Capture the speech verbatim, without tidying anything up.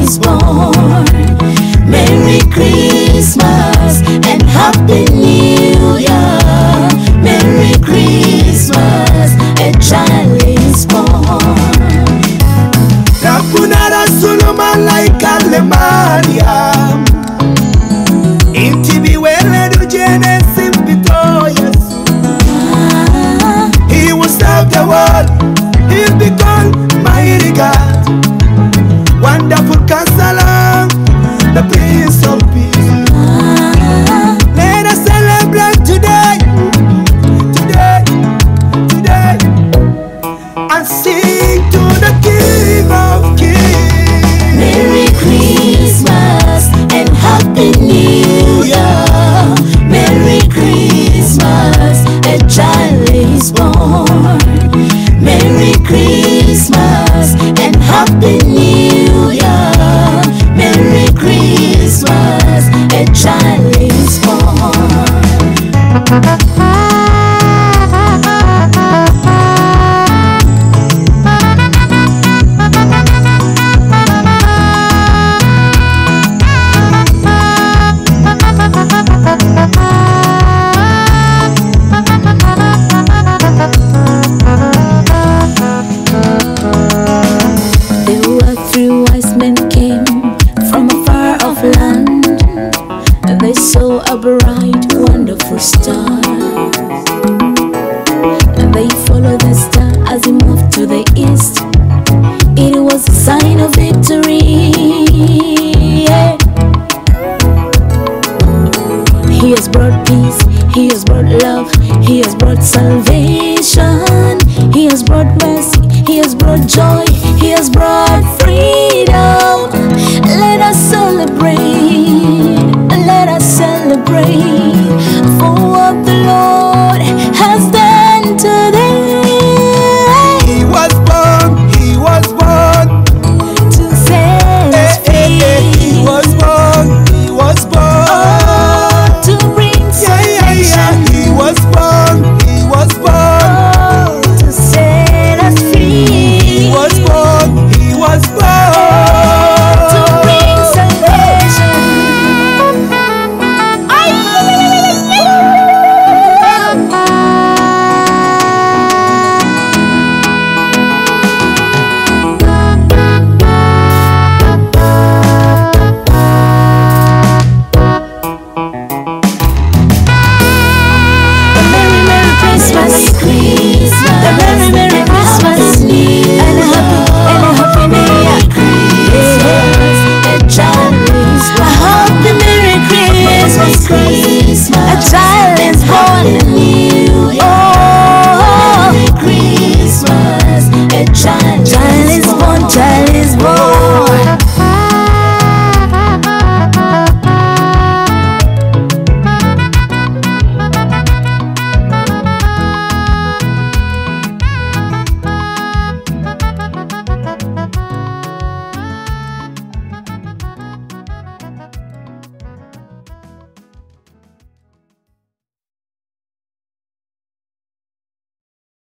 is born. Merry Christmas and Happy New Year. Merry Christmas, a child is born. Rakuna rasulu malaika le Mariam. Inti biwele du Genesis bito Yesu. He will serve the world. He'll be called mighty God, wonderful Counselor, the Prince of Peace. Let us celebrate today, today, today, and sing to the King of Kings. Merry Christmas and Happy New Year. Merry Christmas, a child is born. Merry Christmas and Happy New Year. Merry Christmas, a child is born. They saw a bright, wonderful star, and they followed the star as it moved to the east. It was a sign of victory. Yeah. He has brought peace, he has brought love, he has brought salvation.